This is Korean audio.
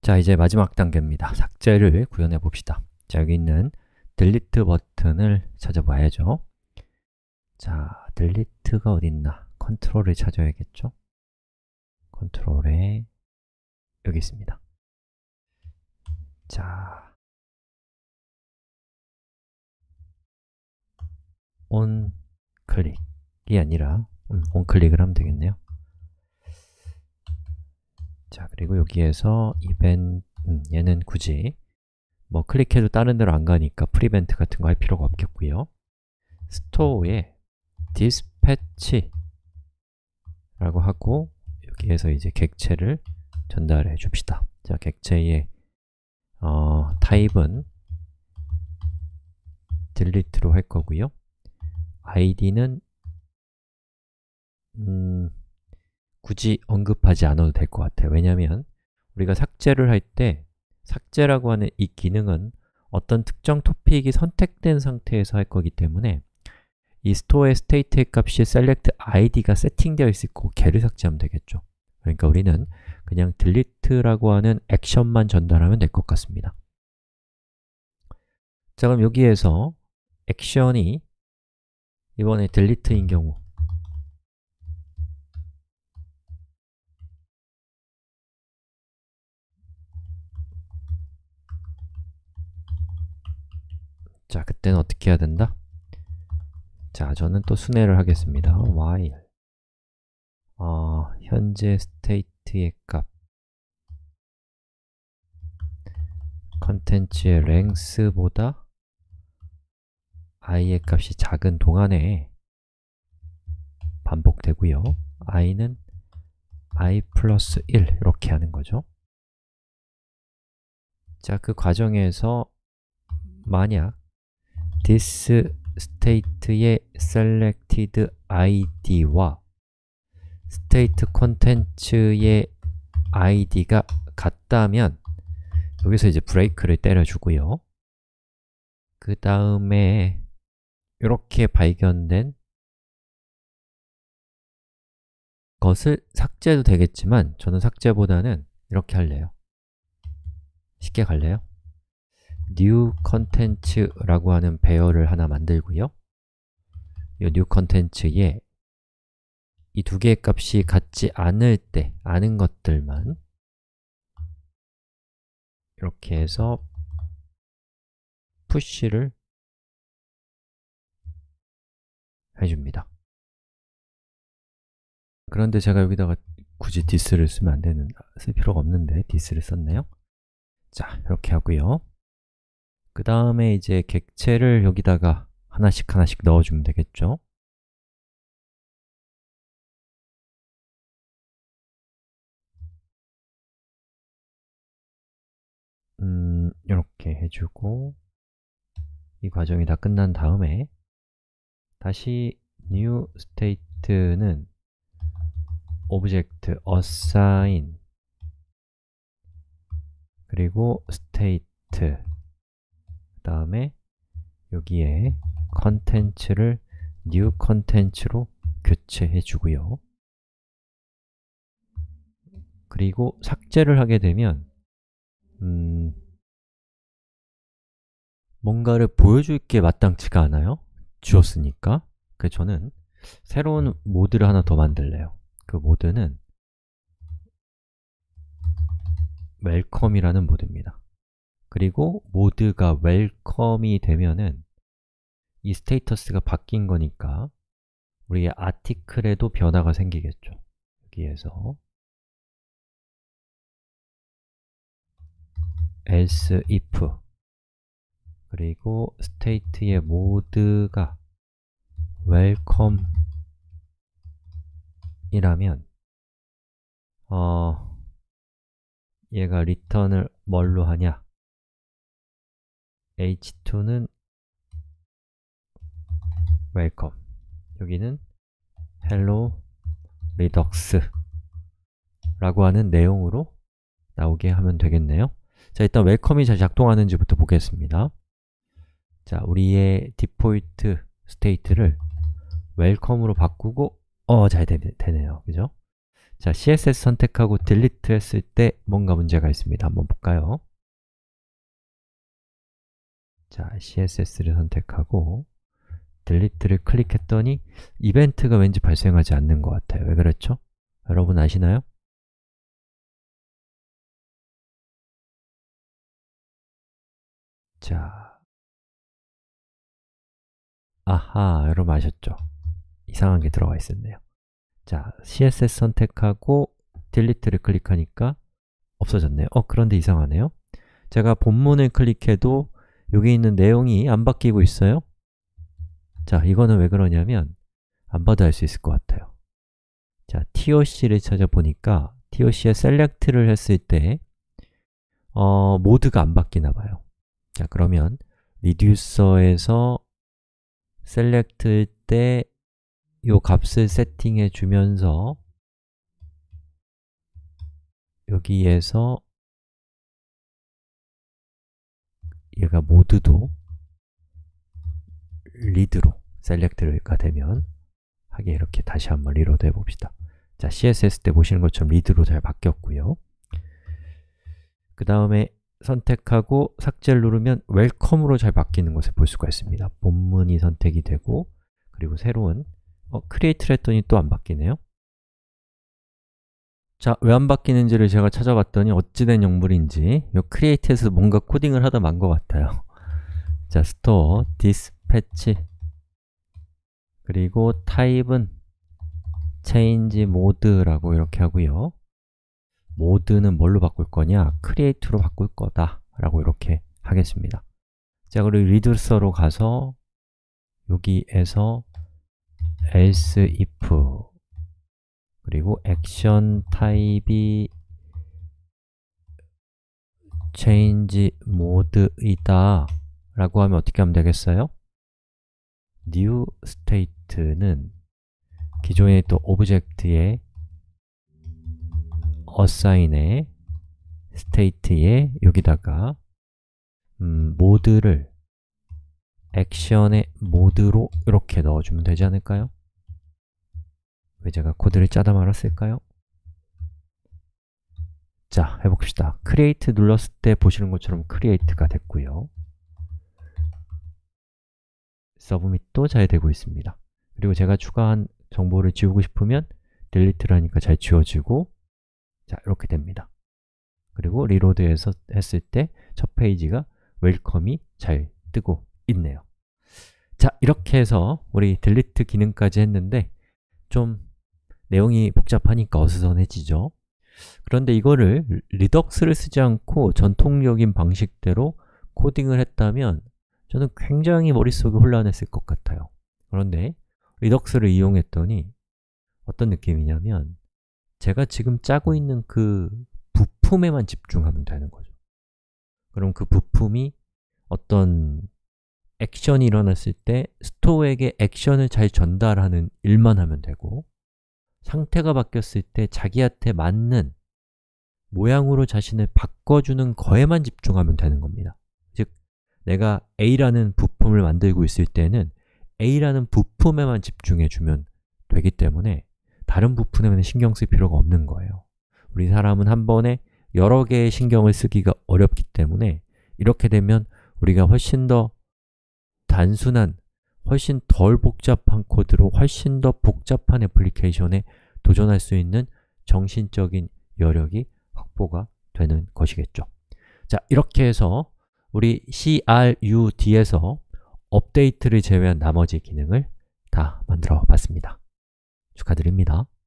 자, 이제 마지막 단계입니다. 삭제를 구현해 봅시다. 자, 여기 있는 딜리트 버튼을 찾아봐야죠. 자, 딜리트가 어디 있나? 컨트롤을 찾아야겠죠? 컨트롤에 여기 있습니다. 자, 온 클릭이 아니라 온 클릭을 하면 되겠네요. 자, 그리고 여기에서 이벤트, 얘는 굳이 뭐 클릭해도 다른 데로 안 가니까 프리벤트 같은 거 할 필요가 없겠고요. 스토어에 디스패치 라고 하고 여기에서 이제 객체를 전달해 줍시다. 자, 객체의 타입은 delete로 할 거고요. id는 굳이 언급하지 않아도 될 것 같아요. 왜냐하면 우리가 삭제를 할 때 삭제라고 하는 이 기능은 어떤 특정 토픽이 선택된 상태에서 할 거기 때문에 이 스토어의 스테이트의 값이 select id가 세팅되어 있을 거고 걔를 삭제하면 되겠죠. 그러니까 우리는 그냥 delete라고 하는 액션만 전달하면 될 것 같습니다. 자, 그럼 여기에서 액션이 이번에 delete인 경우 자, 그때는 어떻게 해야 된다? 자, 저는 또 순회를 하겠습니다. while 현재 스테이트의 값 컨텐츠의 length보다 i의 값이 작은 동안에 반복되고요. i는 i 플러스 1 이렇게 하는 거죠. 자, 그 과정에서 만약 this state의 selected id와 state content의 id가 같다면 여기서 이제 브레이크를 때려주고요. 그 다음에 이렇게 발견된 것을 삭제해도 되겠지만 저는 삭제보다는 이렇게 할래요. 쉽게 갈래요? new content라고 하는 배열을 하나 만들고요. 이 new content에 이 두 개의 값이 같지 않을 때, 아는 것들만 이렇게 해서 push를 해줍니다. 그런데 제가 여기다가 굳이 this를 쓰면 안 되는, 쓸 필요가 없는데 this를 썼네요. 자, 이렇게 하고요. 그 다음에 이제 객체를 여기다가 하나씩 넣어주면 되겠죠. 이렇게 해주고 이 과정이 다 끝난 다음에 다시 new state는 object assign 그리고 state 그 다음에 여기에 content를 new content로 교체해 주고요. 그리고 삭제를 하게 되면 뭔가를 보여줄 게 마땅치가 않아요. 주었으니까. 그래서 저는 새로운 모드를 하나 더 만들래요. 그 모드는 welcome이라는 모드입니다. 그리고 모드가 welcome이 되면은 이 스테이터스가 바뀐 거니까 우리의 article에도 변화가 생기겠죠. 여기에서 else if 그리고 state의 모드가 welcome 이라면 얘가 return을 뭘로 하냐? h2는 welcome 여기는 hello redux 라고 하는 내용으로 나오게 하면 되겠네요. 자, 일단 welcome이 잘 작동하는지부터 보겠습니다. 자, 우리의 디폴트 스테이트를 welcome으로 바꾸고 잘 되네요. 그죠? 자, CSS 선택하고 딜리트 했을 때 뭔가 문제가 있습니다. 한번 볼까요? 자, CSS를 선택하고 딜리트를 클릭했더니 이벤트가 왠지 발생하지 않는 것 같아요. 왜 그렇죠? 여러분 아시나요? 자, 아하, 여러분 아셨죠? 이상한 게 들어가 있었네요. 자, CSS 선택하고 딜리트를 클릭하니까 없어졌네요. 그런데 이상하네요. 제가 본문을 클릭해도 여기 있는 내용이 안 바뀌고 있어요. 자, 이거는 왜 그러냐면 안 봐도 알 수 있을 것 같아요. 자, TOC를 찾아보니까 TOC에 select를 했을 때 모드가 안 바뀌나 봐요. 자, 그러면 reducer에서 select일 때 이 값을 세팅해 주면서 여기에서 얘가 모드도 리드로 select가 되면 하게 이렇게 다시 한번 리로드 해봅시다. 자, CSS 때 보시는 것처럼 리드로 잘 바뀌었고요. 그 다음에 선택하고 삭제를 누르면 웰컴으로 잘 바뀌는 것을 볼 수가 있습니다. 본문이 선택이 되고 그리고 새로운 크리에이트를 했더니 또 안 바뀌네요. 자, 왜 안 바뀌는지를 제가 찾아봤더니 어찌된 영물인지 이 크리에이트에서 뭔가 코딩을 하다 만 것 같아요. 자, store, dispatch 그리고 타입은 change mode라고 이렇게 하고요. 모드는 뭘로 바꿀 거냐? create로 바꿀 거다 라고 이렇게 하겠습니다. 자, 그리고 reducer로 가서 여기에서 else if 그리고 action 타입이 change mode이다 라고 하면 어떻게 하면 되겠어요? new state는 기존에 있던 오브젝트의 assign의 state에 여기다가 모드를 action의 모드로 이렇게 넣어주면 되지 않을까요? 왜 제가 코드를 짜다 말았을까요? 자, 해봅시다. create 눌렀을 때 보시는 것처럼 create가 됐고요. submit도 잘 되고 있습니다. 그리고 제가 추가한 정보를 지우고 싶으면 delete를 하니까 잘 지워지고 자, 이렇게 됩니다. 그리고 리로드해서 했을 때 첫 페이지가 웰컴이 잘 뜨고 있네요. 자, 이렇게 해서 우리 딜리트 기능까지 했는데 좀 내용이 복잡하니까 어수선해지죠. 그런데 이거를 리덕스를 쓰지 않고 전통적인 방식대로 코딩을 했다면 저는 굉장히 머릿속이 혼란했을 것 같아요. 그런데 리덕스를 이용했더니 어떤 느낌이냐면 제가 지금 짜고 있는 그 부품에만 집중하면 되는 거죠. 그럼 그 부품이 어떤 액션이 일어났을 때 스토어에게 액션을 잘 전달하는 일만 하면 되고 상태가 바뀌었을 때 자기한테 맞는 모양으로 자신을 바꿔주는 거에만 집중하면 되는 겁니다. 즉, 내가 A라는 부품을 만들고 있을 때는 A라는 부품에만 집중해주면 되기 때문에 다른 부품에는 신경 쓸 필요가 없는 거예요. 우리 사람은 한 번에 여러 개의 신경을 쓰기가 어렵기 때문에 이렇게 되면 우리가 훨씬 더 단순한, 훨씬 덜 복잡한 코드로 훨씬 더 복잡한 애플리케이션에 도전할 수 있는 정신적인 여력이 확보가 되는 것이겠죠. 자, 이렇게 해서 우리 CRUD에서 업데이트를 제외한 나머지 기능을 다 만들어 봤습니다. 축하드립니다.